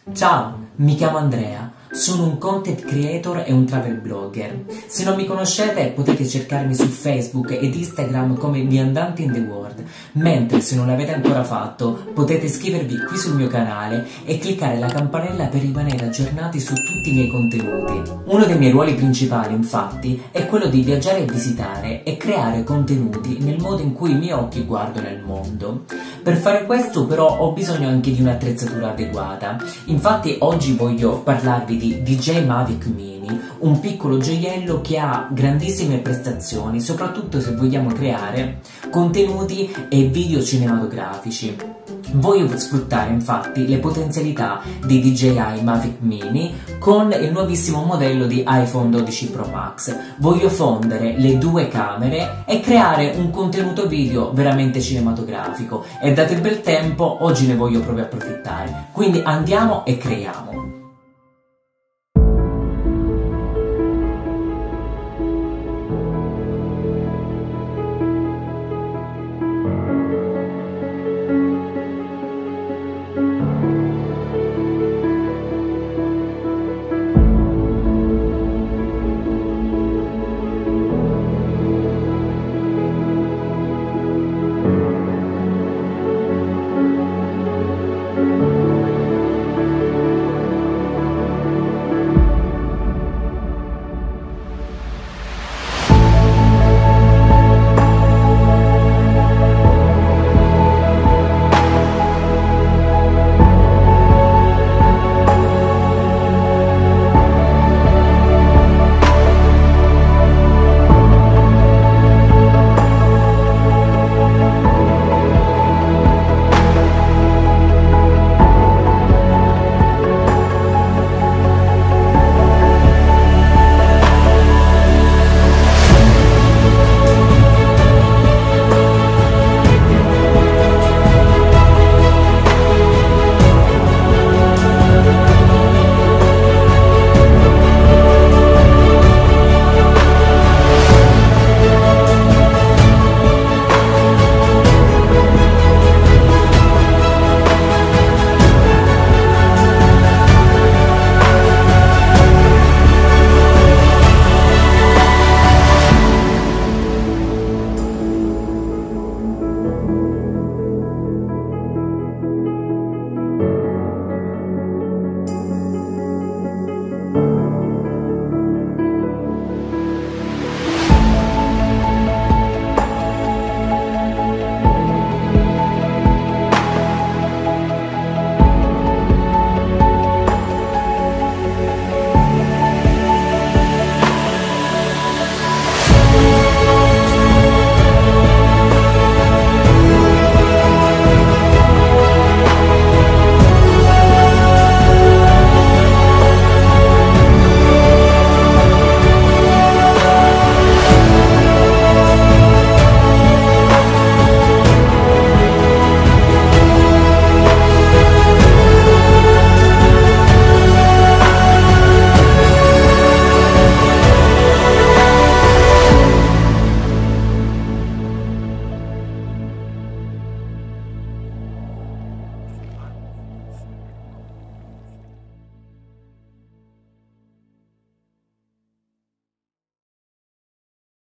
Ciao, mi chiamo Andrea, sono un content creator e un travel blogger. Se non mi conoscete potete cercarmi su Facebook ed Instagram come Viandante in the World, mentre se non l'avete ancora fatto potete iscrivervi qui sul mio canale e cliccare la campanella per rimanere aggiornati su tutti i miei contenuti. Uno dei miei ruoli principali, infatti, è quello di viaggiare e visitare e creare contenuti nel modo in cui i miei occhi guardano il mondo. Per fare questo però ho bisogno anche di un'attrezzatura adeguata. Infatti oggi voglio parlarvi di DJI Mavic Mini, un piccolo gioiello che ha grandissime prestazioni, soprattutto se vogliamo creare contenuti e video cinematografici. Voglio sfruttare infatti le potenzialità di DJI Mavic Mini con il nuovissimo modello di iPhone 12 Pro Max. Voglio fondere le due camere e creare un contenuto video veramente cinematografico e dato il bel tempo oggi ne voglio proprio approfittare. Quindi andiamo e creiamo.